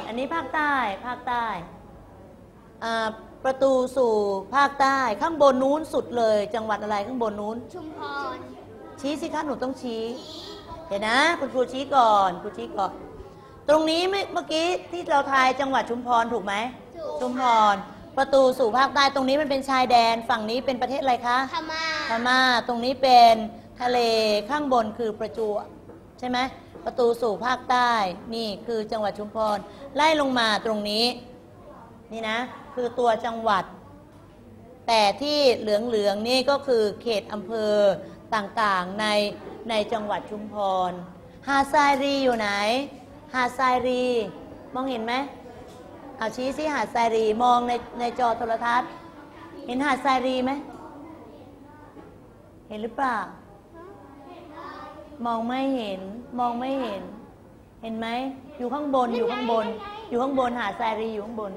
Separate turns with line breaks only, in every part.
อันนี้ภาคใต้ภาคใต้ประตูสู่ภาคใต้ข้างบนนู้นสุดเลยจังหวัดอะไรข้างบนนู้น
ชุมพร
ชี้สิคะหนูต้องชี้เดี๋ยวนะคุณครูชี้ก่อนครูชี้ก่อนตรงนี้เมื่อกี้ที่เราทายจังหวัดชุมพรถูกไหมชุมพรประตูสู่ภาคใต้ตรงนี้มันเป็นชายแดนฝั่งนี้เป็นประเทศอะไรคะพม่าตรงนี้เป็นทะเลข้างบนคือประจวบใช่ไหมประตูสู่ภาคใต้นี่คือจังหวัดชุมพรไล่ลงมาตรงนี้นี่นะคือตัวจังหวัดแต่ที่เหลืองๆนี่ก็คือเขตอำเภอต่างๆในจังหวัดชุมพรหาดทรายรีอยู่ไหนหาดทรายรีมองเห็นไหมเอาชี้สิหาดทรายรีมองในจอโทรทัศน์เห็นหาดทรายรีไหมเห็นหรือเปล่ามองไม่เห็นมองไม่เห็นเห็นไหมอยู่ข้างบนอยู่ข้างบนอยู่ข้างบนหาดทรายรีอยู่ข้างบน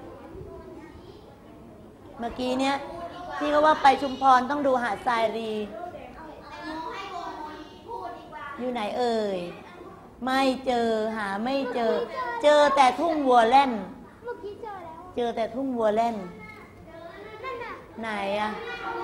เมื่อกี้เนี้ยที่เขาว่าไปชุมพรต้องดูหาดทรายรีอยู่ไหนเอ่ยไม่เจอหาไม่เจอเจอแต่ทุ่งวัวแล่นเจอแต่ทุ่งวัวแล่นไหนอะ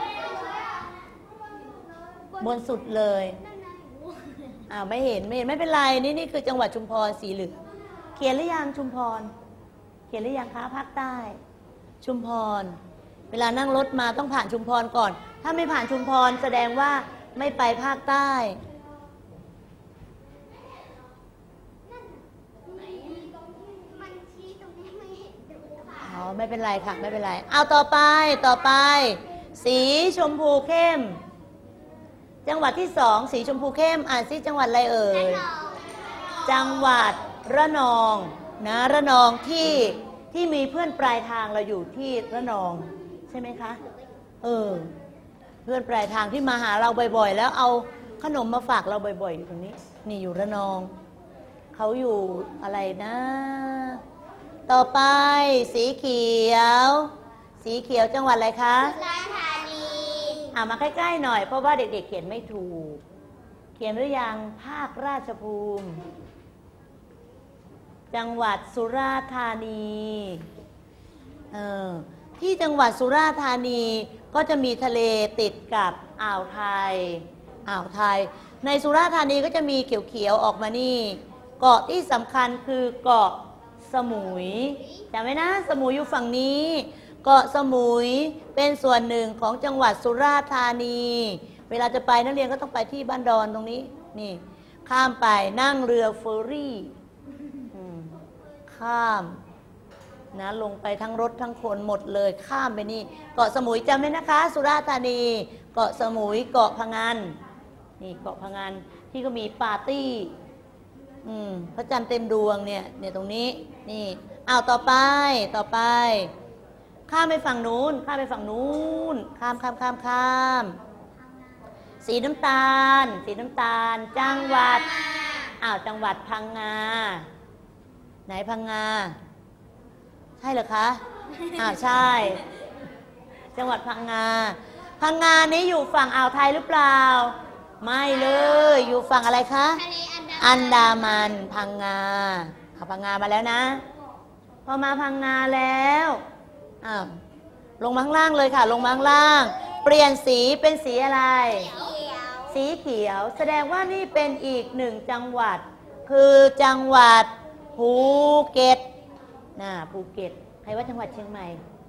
บนสุดเลยไม่เห็นไม่เป็นไรนี่คือจังหวัดชุมพรสีเหลืองเขียนหรือยังชุมพรเขียนหรือยังคะภาคใต้ชุมพรเวลานั่งรถมาต้องผ่านชุมพรก่อนถ้าไม่ผ่านชุมพรแสดงว่าไม่ไปภาคใต้ไม่เป็นไรค่ะไม่เป็นไรเอาต่อไปสีชมพูเข้มจังหวัดที่สองสีชมพูเข้มอ่านซิจังหวัดอะไรเอ่ยจังหวัดระนองนะระนองที่มีเพื่อนปลายทางเราอยู่ที่ระนองใช่ไหมคะเพื่อนปลายทางที่มาหาเราบ่อยๆแล้วเอาขนมมาฝากเราบ่อยๆอยู่ตรงนี้นี่อยู่ระนองเขาอยู่อะไรนะต่อไปสีเขียวจังหวัดอะไรคะสุราษฎร์ธานีมาใกล้ๆหน่อยเพราะว่าเด็กๆเขียนไม่ถูกเขียนหรือยังภาคราชภูมิจังหวัดสุราษฎร์ธานีที่จังหวัดสุราษฎร์ธานีก็จะมีทะเลติดกับอ่าวไทยในสุราษฎร์ธานีก็จะมีเขียวๆออกมานี่เกาะที่สำคัญคือเกาะสมุยจำไว้นะสมุยอยู่ฝั่งนี้เกาะสมุยเป็นส่วนหนึ่งของจังหวัดสุราษฎร์ธานีเวลาจะไปนักเรียนก็ต้องไปที่บ้านดอนตรงนี้นี่ข้ามไปนั่งเรือเฟอร์รี่ข้ามนะลงไปทั้งรถทั้งคนหมดเลยข้ามไปนี่เกาะสมุยจำไว้นะคะสุราษฎร์ธานีเกาะสมุยเกาะพะงันนี่เกาะพะงันที่ก็มีปาร์ตี้พระจันทร์เต็มดวงเนี่ยตรงนี้นี่เอาต่อไปข้ามไปฝั่งนู้นข้ามสีน้ำตาลจังหวัดจังหวัดพังงาไหนพังงาใช่เหรอคะใช่จังหวัดพังงานี้อยู่ฝั่งอ่าวไทยหรือเปล่าไม่เลยอยู่ฝั่งอะไรคะอันดามันพังงาพังงามาแล้วนะพอมาพังงาแล้วลงมาข้างล่างเลยค่ะลงมาข้างล่างเปลี่ยนสีเป็นสีอะไรสีเขียวแสดงว่านี่เป็นอีกหนึ่งจังหวัดคือจังหวัดภูเก็ตภูเก็ตใครว่าจังหวัดเชียงใหม่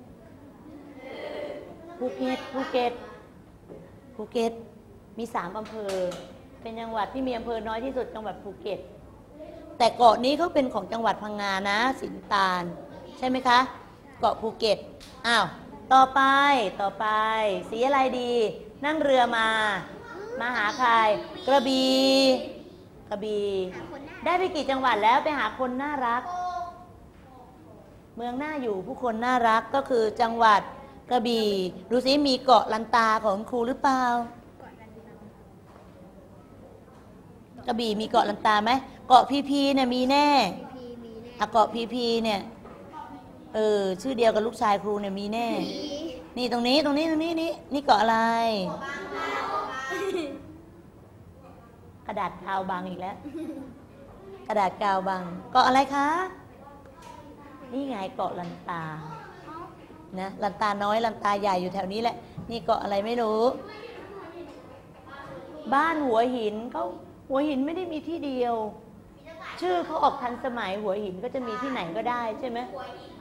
ภูเก็ตมี3อำเภอเป็นจังหวัดที่มีอำเภอน้อยที่สุดจังหวัดภูเก็ตแต่เกาะนี้เขาเป็นของจังหวัดพังงานะสีน้ำตาลใช่ไหมคะเกาะภูเก็ตต่อไปสีอะไรดีนั่งเรือมาหาใครกระบี่ได้ไปกี่จังหวัดแล้วไปหาคนน่ารักเมืองน่าอยู่ผู้คนน่ารักก็คือจังหวัดกระบี่ดูสิมีเกาะลันตาของครูหรือเปล่ากระบี่มีเกาะลันตาไหมเกาะพีเนี่ยมีแน่เกาะพีเนี่ยชื่อเดียวกับลูกชายครูเนี่ยมีแน่นี่ตรงนี้นี่เกาะอะไรกระดาษกาวบางอีกแล้วกระดาษกาวบางเกาะอะไรคะนี่ไงเกาะลันตานะลันตาน้อยลันตาใหญ่อยู่แถวนี้แหละนี่เกาะอะไรไม่รู้บ้านหัวหินเขาหัวหินไม่ได้มีที่เดียวชื่อเขาออกทันสมัยหัวหินก็จะมีที่ไหนก็ได้ใช่ไหม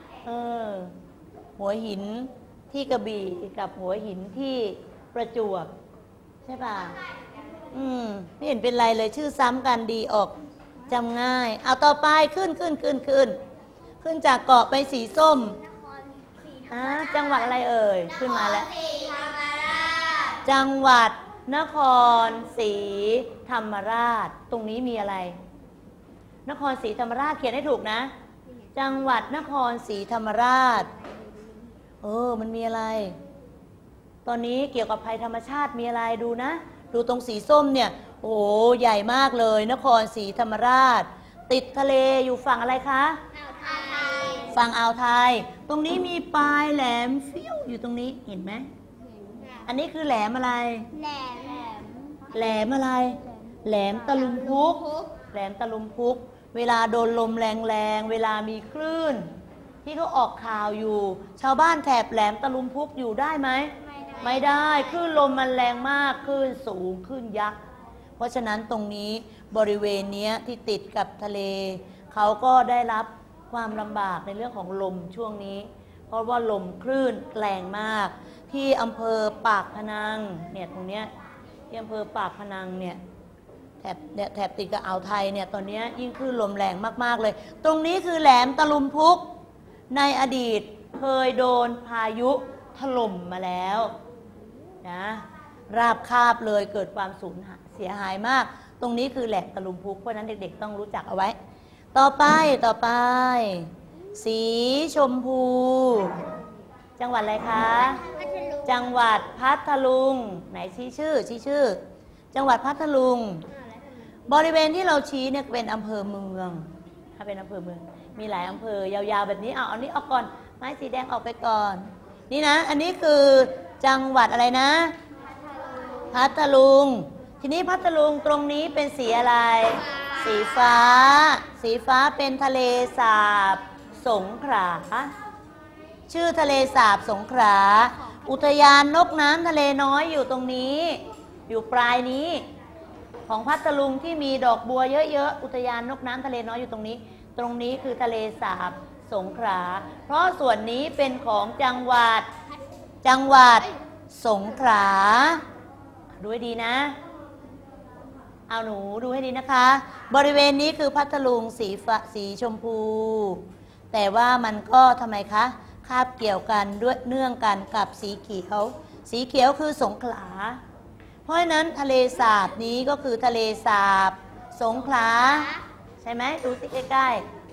หัวหินที่กระบี่กับหัวหินที่ประจวบใช่ป่ะไม่เห็นเป็นไรเลยชื่อซ้ำกันดีออกจำง่ายเอาต่อไปขึ้นจากเกาะไปสีส้มจังหวัดอะไรเอ่ยขึ้นมาแล้วจังหวัดนครศรีธรรมราชตรงนี้มีอะไรนครศรีธรรมราชเขียนให้ถูกนะจังหวัดนครศรีธรรมราชมันมีอะไรตอนนี้เกี่ยวกับภัยธรรมชาติมีอะไรดูนะดูตรงสีส้มเนี่ยโอ้ใหญ่มากเลยนครศรีธรรมราชติดทะเลอยู่ฝั่งอะไรคะฝั่งอ่าวไทยตรงนี้มีปลายแหลมฟิวอยู่ตรงนี้เห็นไหมอันนี้คือแหลมอะไรแหลมอะไรแหลมตะลุมพุกแหลมตะลุมพุกเวลาโดนลมแรงๆเวลามีคลื่นที่เขาออกข่าวอยู่ชาวบ้านแถบแหลมตะลุมพุกอยู่ได้ไหมไม่ได้คลื่นลมมันแรงมากคลื่นสูงคลื่นยักษ์เพราะฉะนั้นตรงนี้บริเวณนี้ที่ติดกับทะเลเขาก็ได้รับความลำบากในเรื่องของลมช่วงนี้เพราะว่าลมคลื่นแรงมากที่อำเภอปากพนังเนี่ยตรงเนี้ยที่อำเภอปากพนังเนี่ยแถบติดกับอ่าวไทยเนี่ยตอนนี้ยิ่งคลื่นลมแรงมากๆเลยตรงนี้คือแหลมตะลุมพุกในอดีตเคยโดนพายุถล่มมาแล้วนะราบคาบเลยเกิดความสูญเสียหายมากตรงนี้คือแหลมตะลุมพุกเพราะนั้นเด็กๆต้องรู้จักเอาไว้ต่อไปสีชมพูจังหวัดอะไรคะจังหวัดพัทลุงไหนชี้ชื่อจังหวัดพัทลุงบริเวณที่เราชี้เนี่ยเป็นอำเภอเมืองถ้าเป็นอำเภอเมืองมีหลายอำเภอยาวๆแบบนี้เอานี้ออกก่อนไม้สีแดงออกไปก่อนนี่นะอันนี้คือจังหวัดอะไรนะพัทลุงทีนี้พัทลุงตรงนี้เป็นสีอะไรสีฟ้าเป็นทะเลสาบสงขลาชื่อทะเลสาบสงขลาอุทยานนกน้ำทะเลน้อยอยู่ตรงนี้อยู่ปลายนี้ของพัทลุงที่มีดอกบัวเยอะๆอุทยานนกน้ำทะเลน้อยอยู่ตรงนี้คือทะเลสาบสงขลาเพราะส่วนนี้เป็นของจังหวัดสงขลาดูให้ดีนะเอาหนูดูให้ดีนะคะบริเวณนี้คือพัทลุงสีชมพูแต่ว่ามันก็ทำไมคะคาบเกี่ยวกันด้วยเนื่องกันกับสีเขียวคือสงขลาเพราะฉะนั้นทะเลสาบนี้ก็คือทะเลสาบสงขลาใช่ไหมดูสิใกล้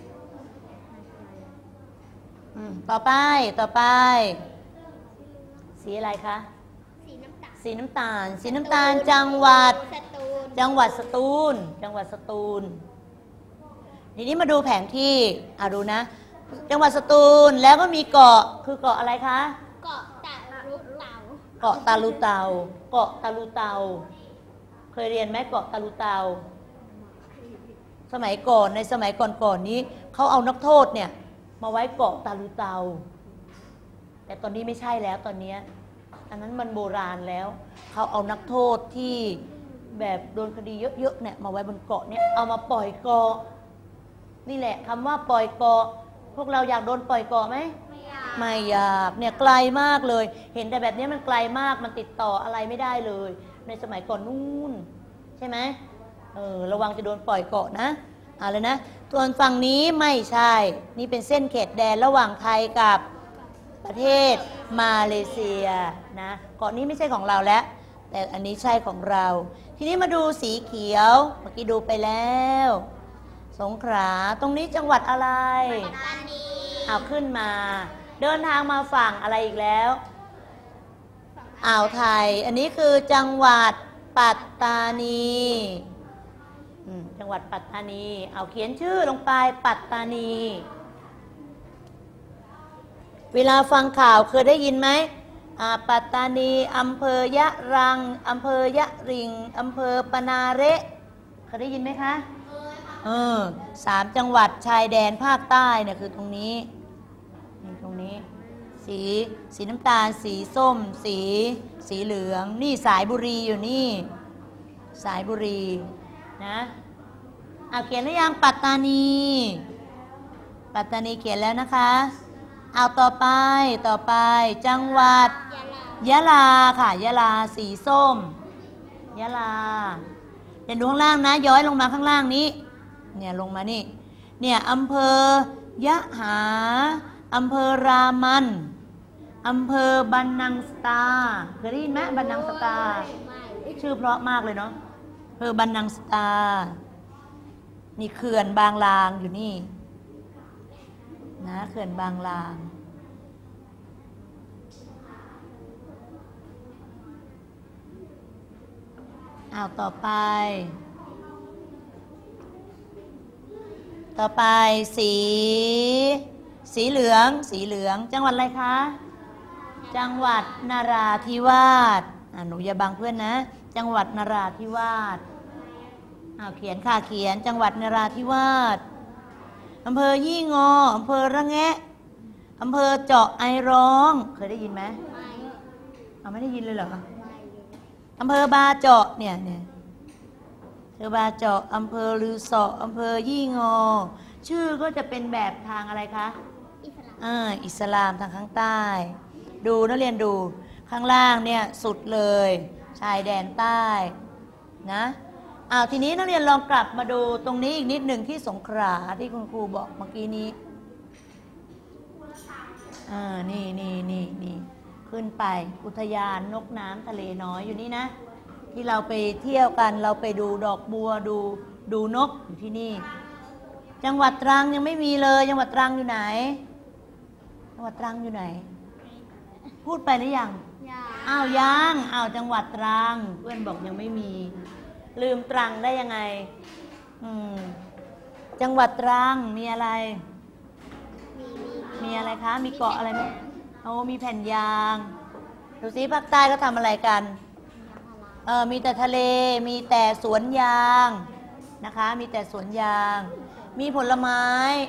ๆต่อไปสีอะไรคะสีน้ำตาลจังหวัดสตูลทีนี้มาดูแผนที่ดูนะจังหวัดสตูลแล้วก็มีเกาะคือเกาะอะไรคะเกาะตาลุเตาเคยเรียนไหมเกาะตาลุเตาสมัยก่อนนี้เขาเอานักโทษเนี่ยมาไว้เกาะตาลุเตาแต่ตอนนี้ไม่ใช่แล้วตอนนี้อันนั้นมันโบราณแล้วเขาเอานักโทษที่แบบโดนคดีเยอะๆเนี่ยมาไว้บนเกาะเนี่ยเอามาปล่อยเกาะนี่แหละคำว่าปล่อยเกาะพวกเราอยากโดนปล่อยเกาะไหมไม่อยากเนี่ยไกลมากเลยเห็นแต่แบบนี้มันไกลมากมันติดต่ออะไรไม่ได้เลยในสมัยก่อนนู่นใช่ไหมระวังจะโดนปล่อยเกาะนะเอาเลยนะส่วนฝั่งนี้ไม่ใช่นี่เป็นเส้นเขตแดนระหว่างไทยกับประเทศมาเลเซียนะเกาะนี้ไม่ใช่ของเราแล้วแต่อันนี้ใช่ของเราทีนี้มาดูสีเขียวเมื่อกี้ดูไปแล้วสงขลาตรงนี้จังหวัดอะไรเอาขึ้นมาเดินทางมาฝั่งอะไรอีกแล้วอ่าวไทยอันนี้คือจังหวัดปัตตานีจังหวัดปัตตานีเอาเขียนชื่อลงไปปัตตานีเวลาฟังข่าวเคยได้ยินไหมปัตตานีอำเภอยะรังอำเภอยะริงอำเภอปนาเระเคยได้ยินไหมคะ3 จังหวัดชายแดนภาคใต้เนี่ยคือตรงนี้สีน้ำตาลสีส้มสีเหลืองนี่สายบุรีอยู่นี่สายบุรีนะเขียนหรือยังปัตตานีเขียนแล้วนะคะเอาต่อไปจังหวัดยะลาค่ะยะลาสีส้มยะลาเดี๋ยวดูข้างล่างนะย้อยลงมาข้างล่างนี้เนี่ยลงมานี่เนี่ยอำเภอยะหาอำเภอรามันอำเภอบันนังสตาเคยได้ยินไหมบันนังสตาชื่อเพราะมากเลยเนาะอำเภอบันนังสตานี่เขื่อนบางลางอยู่นี่นะเขื่อนบางลางต่อไปสีเหลืองจังหวัดอะไรคะจังหวัดนราธิวาสหนูอย่าบังเพื่อนนะจังหวัดนราธิวาสเขียนค่ะเขียนจังหวัดนราธิวาสอำเภอยี่งออำเภอระแงะอำเภอเจาะไอร้องเคยได้ยินไหมไม่ได้ยินเลยเหรออำเภอบาเจาะเนี่ยอำเภอบาเจาะอำเภอลือเสาะอำเภอยี่งอชื่อก็จะเป็นแบบทางอะไรคะอิสลามทางข้างใต้ดูนักเรียนดูข้างล่างเนี่ยสุดเลยชายแดนใต้นะทีนี้นักเรียนลองกลับมาดูตรงนี้อีกนิดหนึ่งที่สงขลาที่คุณครูบอกเมื่อกี้นี้นี่ขึ้นไปอุทยานนกน้ำทะเลน้อยอยู่นี่นะที่เราไปเที่ยวกันเราไปดูดอกบัวดูนกอยู่ที่นี่จังหวัดตรังยังไม่มีเลยจังหวัดตรังอยู่ไหนพูดไปหรือยังยังจังหวัดตรังเพื่อนบอกยังไม่มีลืมตรังได้ยังไงจังหวัดตรังมีอะไรคะมีเกาะอะไรไหมมีแผ่นยางดูสิภาคใต้ก็ทำอะไรกันมีแต่ทะเลมีแต่สวนยางนะคะมีแต่สวนยางมีผลไม้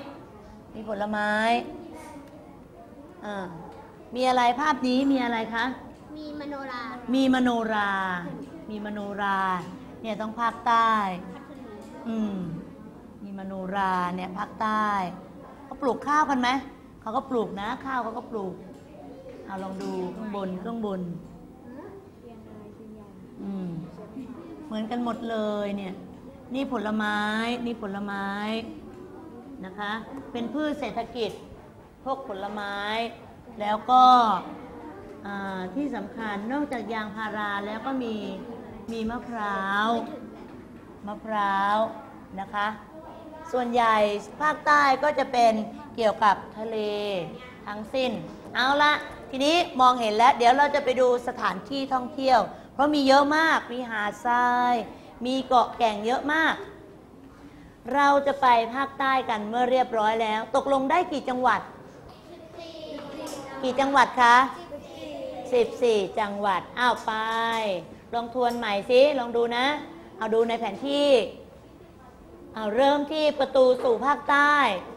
มีอะไรภาพนี้มีอะไรคะมีมโนราเนี่ยต้องภาคใต้มีมโนราเนี่ยภาคใต้เขาปลูกข้าวกันไหมเขาก็ปลูกนะข้าวเขาก็ปลูกลองดูข้างบนเหมือนกันหมดเลยเนี่ยนี่ผลไม้นะคะเป็นพืชเศรษฐกิจพวกผลไม้แล้วก็ที่สำคัญนอกจากยางพาราแล้วก็มีมะพร้าวนะคะส่วนใหญ่ภาคใต้ก็จะเป็นเกี่ยวกับทะเลทั้งสิ้นเอาละทีนี้มองเห็นแล้วเดี๋ยวเราจะไปดูสถานที่ท่องเที่ยวเพราะมีเยอะมากมีหาดทรายมีเกาะแก่งเยอะมากเราจะไปภาคใต้กันเมื่อเรียบร้อยแล้วตกลงได้กี่จังหวัดคะ14จังหวัดไปลองทวนใหม่สิลองดูนะดูในแผนที่เริ่มที่ประตูสู่ภาคใต้